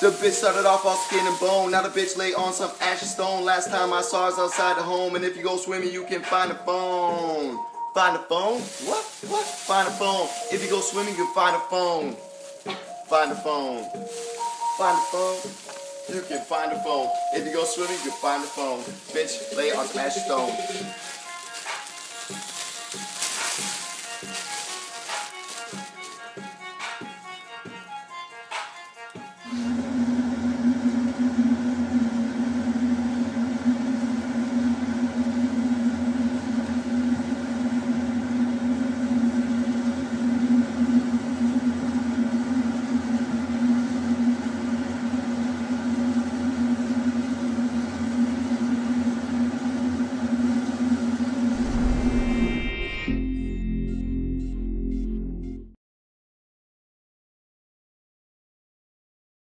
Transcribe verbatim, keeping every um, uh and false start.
The bitch started off all skin and bone. Now the bitch lay on some ashy stone. Last time I saw her outside the home. And if you go swimming, you can find a phone. Find a phone? What? What? Find a phone. If you go swimming, you can find a phone. Find a phone. Find a phone. You can find a phone. If you go swimming, you can find a phone. Bitch, lay on some ashy stone.